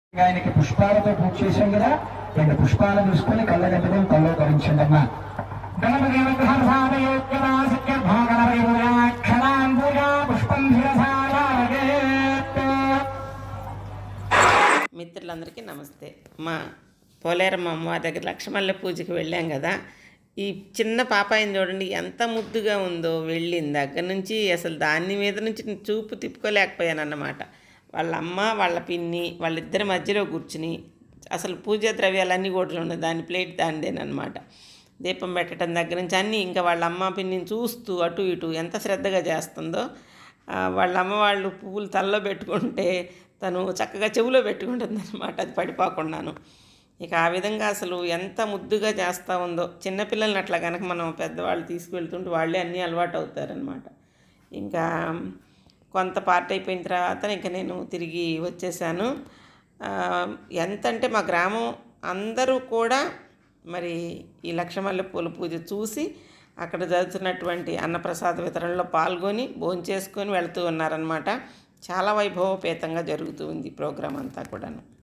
ఆయనకి పుష్పాలతో పూజ చేశాం కదా, రెండు పుష్పాలను చూసుకొని కళ్ళగంటడం కల్లో ధరించండి అమ్మా. మిత్రులందరికీ నమస్తే. మా పోలేరమ్మ అమ్మవారి దగ్గర లక్షమల్లె పూజకి వెళ్ళాం కదా. ఈ చిన్న పాపాయిని చూడండి ఎంత ముద్దుగా ఉందో. వెళ్ళిన దగ్గర నుంచి అసలు దాని మీద నుంచి చూపు తిప్పుకోలేకపోయాను అన్నమాట. వాళ్ళ అమ్మ వాళ్ళ పిన్ని వాళ్ళిద్దరి మధ్యలో కూర్చుని అసలు పూజా ద్రవ్యాలన్నీ కూడా ఉన్నాయి, దాని ప్లేట్ దానిదేనమాట. దీపం పెట్టడం దగ్గర నుంచి అన్నీ ఇంకా వాళ్ళ అమ్మ పిన్నిని చూస్తూ అటు ఇటు ఎంత శ్రద్ధగా చేస్తుందో. వాళ్ళ అమ్మ వాళ్ళు పువ్వులు తలలో పెట్టుకుంటే తను చక్కగా చెవిలో పెట్టుకుంటుంది అనమాట, అది పడిపోకుండాను. ఇక ఆ విధంగా అసలు ఎంత ముద్దుగా చేస్తూ ఉందో. చిన్నపిల్లల్ని అట్లా కనుక మనం పెద్దవాళ్ళు తీసుకువెళ్తుంటే వాళ్ళే అన్నీ అలవాటు అవుతారనమాట. ఇంకా కొంత పార్ట్ అయిపోయిన తర్వాత ఇంకా నేను తిరిగి వచ్చేసాను. ఎంతంటే మా గ్రామం అందరూ కూడా మరి ఈ లక్షమల్లె పూల పూజ చూసి అక్కడ జరుగుతున్నటువంటి అన్నప్రసాద వితరణలో పాల్గొని భోంచేసుకొని వెళుతూ ఉన్నారనమాట. చాలా వైభవోపేతంగా జరుగుతూ ఉంది ప్రోగ్రాం అంతా కూడాను.